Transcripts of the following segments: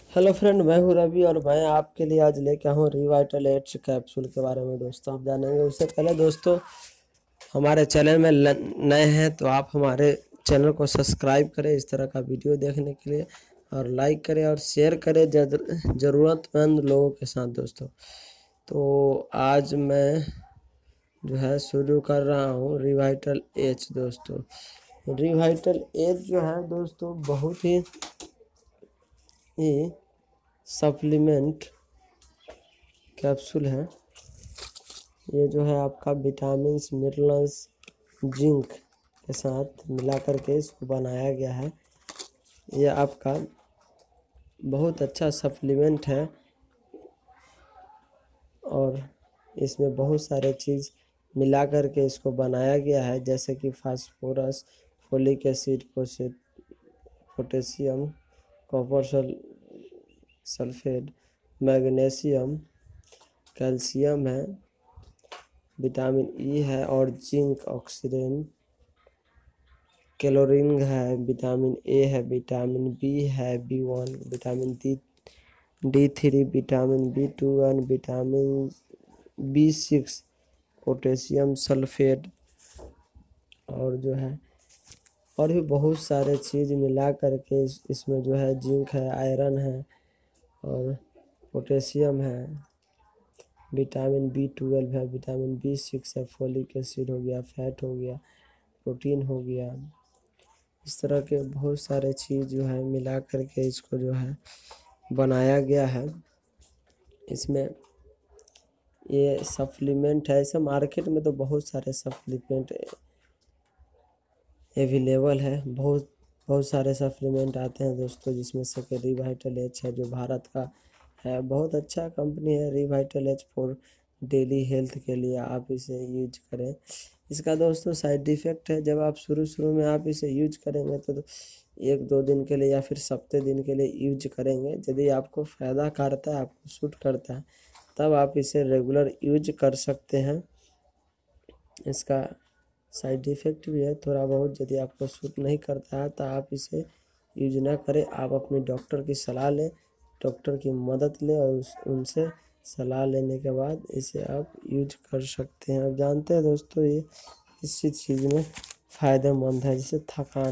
Hello friend, मैं हूँ रवि और मैं आपके लिए आज लेके आया हूँ रिवाइटल एड्स कैप्सूल के बारे में। दोस्तों आप जानेंगे। उससे पहले दोस्तों, हमारे चैनल में नए हैं तो आप हमारे चैनल को सब्सक्राइब करें इस तरह का वीडियो देखने के लिए, और लाइक करें और शेयर करें ज़रूरतमंद लोगों के साथ। दोस्तों तो आज मैं जो है शुरू कर रहा हूँ रिवाइटल एच। दोस्तों रिवाइटल एच जो है दोस्तों बहुत ही सप्लीमेंट कैप्सूल है। ये जो है आपका विटामिन्स, मिनरल्स, जिंक के साथ मिला करके इसको बनाया गया है। ये आपका बहुत अच्छा सप्लीमेंट है और इसमें बहुत सारे चीज़ मिला करके इसको बनाया गया है, जैसे कि phosphorus, folic acid, potassium, copper sulphate, magnesium, calcium है, विटामिन ई है और जिंक, ऑक्सीडेंट, कैलोरीन है, विटामिन ए है, विटामिन बी है, B one, vitamin D three, vitamin B two vitamin बी6, पोटेशियम सल्फेट, और जो है और भी बहुत सारे चीज़ मिला करके इसमें जो है जिंक है, आयरन है और पोटेशियम है, विटामिन बी12 है, विटामिन बी6 है, फोलिक एसिड हो गया, फैट हो गया, प्रोटीन हो गया। इस तरह के बहुत सारे चीज़ जो है मिला करके इसको जो है बनाया गया है। इसमें ये सप्लीमेंट है। ऐसे मार्केट में तो बहुत सारे सप्लीमेंट अवेलेबल है। बहुत सारे सप्लीमेंट आते हैं दोस्तों, जिसमें से रिवाइटल एच है जो भारत का है। बहुत अच्छा कंपनी है Revital H for daily health के लिए। आप इसे यूज करें। इसका दोस्तों साइड इफ़ेक्ट है, जब आप शुरू में आप इसे यूज करेंगे तो 1-2 दिन के लिए या फिर सप्ताह दिन के लिए यूज करेंगे। यदि आपको फ़ायदा करता है, आपको सूट करता है, तब आप इसे रेगुलर यूज कर सकते हैं। इसका साइड इफ़ेक्ट भी है थोड़ा बहुत। यदि आपको सूट नहीं करता है तो आप इसे यूज ना करें। आप अपने डॉक्टर की सलाह लें, डॉक्टर की मदद लें और उनसे सलाह लेने के बाद इसे आप यूज कर सकते हैं। आप जानते हैं दोस्तों, ये इसी चीज़ में फ़ायदेमंद है। जैसे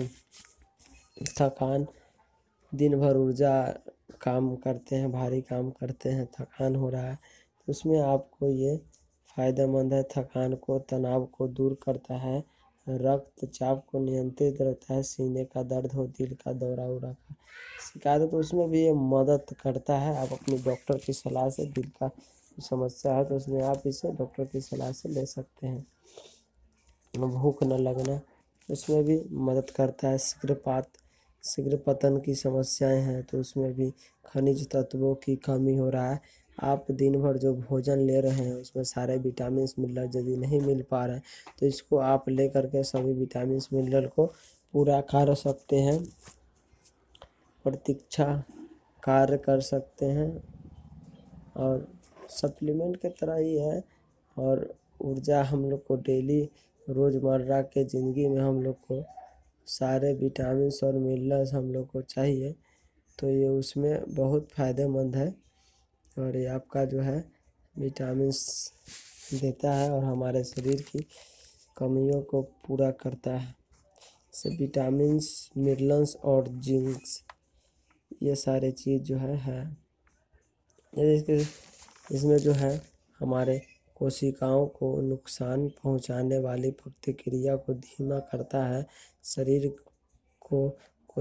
थकान, दिन भर ऊर्जा काम करते हैं, भारी काम करते हैं, थकान हो रहा है, तो उसमें आपको ये फ़ायदेमंद है। थकान को, तनाव को दूर करता है, रक्तचाप को नियंत्रित रखता है, सीने का दर्द हो, दिल का दौरा उरा का शिकायत है तो उसमें भी ये मदद करता है। आप अपनी डॉक्टर की सलाह से, दिल का समस्या है तो उसमें आप इसे डॉक्टर की सलाह से ले सकते हैं। भूख न लगना, उसमें भी मदद करता है। शीघ्र पतन की समस्याएं हैं तो उसमें भी खनिज तत्वों की कमी हो रहा है। आप दिन भर जो भोजन ले रहे हैं उसमें सारे विटामिन मिनरल यदि नहीं मिल पा रहे हैं तो इसको आप ले करके सभी विटामिन मिनरल को पूरा कर सकते हैं, प्रतीक्षा कार्य कर सकते हैं। और सप्लीमेंट की तरह ही है। और ऊर्जा हम लोग को डेली रोज़मर्रा के ज़िंदगी में हम लोग को सारे विटामिन्स और मिनरल्स हम लोग को चाहिए, तो ये उसमें बहुत फ़ायदेमंद है। और ये आपका जो है विटामिन्स देता है और हमारे शरीर की कमियों को पूरा करता है। से विटामिन्स, मिनरल्स और जिंक्स, ये सारे चीज़ जो है इसमें जो है हमारे कोशिकाओं को नुकसान पहुंचाने वाली प्रतिक्रिया को धीमा करता है। शरीर को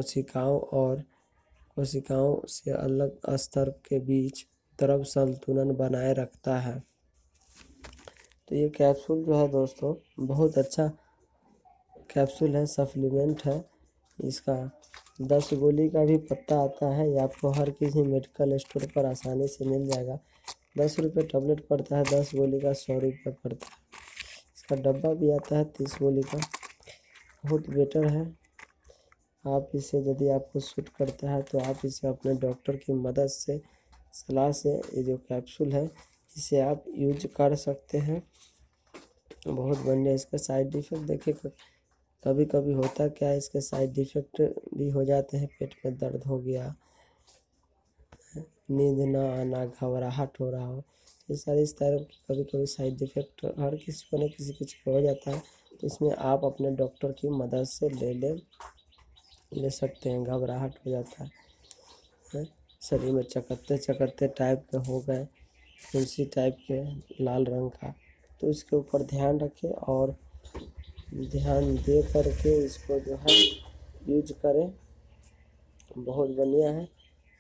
कोशिकाओं से अलग स्तर के बीच द्रव संतुलन बनाए रखता है। तो ये कैप्सूल जो है दोस्तों बहुत अच्छा कैप्सूल है, सप्लीमेंट है। इसका 10 गोली का भी पत्ता आता है। ये आपको हर किसी मेडिकल स्टोर पर आसानी से मिल जाएगा। 10 रुपये टैबलेट पड़ता है, 10 गोली का 100 रुपये पड़ता है। इसका डब्बा भी आता है 30 गोली का, बहुत बेटर है। आप इसे यदि आपको सूट करता है तो आप इसे अपने डॉक्टर की मदद से, सलाह से, ये जो कैप्सूल है इसे आप यूज कर सकते हैं। बहुत बढ़िया। इसका साइड इफ़ेक्ट देखिए, कभी कभी होता क्या है, इसके साइड इफ़ेक्ट भी हो जाते हैं। पेट में दर्द हो गया, नींद ना आना, घबराहट हो रहा हो, ये सारे इस तरह की कभी कभी साइड इफ़ेक्ट हर किसी को न किसी कुछ हो जाता है। तो इसमें आप अपने डॉक्टर की मदद से ले सकते हैं। घबराहट हो जाता है, शरीर में चकत्ते चकत्ते टाइप के हो गए, फुंसी टाइप के लाल रंग का, तो इसके ऊपर ध्यान रखें और ध्यान दे करके इसको जो है यूज करें। बहुत बढ़िया है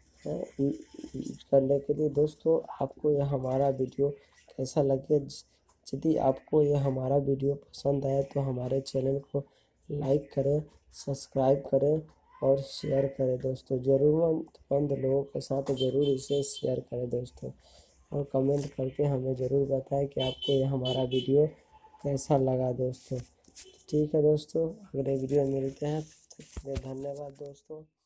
करने के लिए। दोस्तों, आपको यह हमारा वीडियो कैसा लगे? यदि आपको यह हमारा वीडियो पसंद आए तो हमारे चैनल को लाइक करें, सब्सक्राइब करें और शेयर करें दोस्तों। ज़रूरतमंद लोगों के साथ ज़रूर इसे शेयर करें दोस्तों, और कमेंट करके हमें ज़रूर बताएं कि आपको यह हमारा वीडियो कैसा लगा दोस्तों। ठीक है दोस्तों, अगले वीडियो में मिलते हैं। तब तक के लिए धन्यवाद दोस्तों।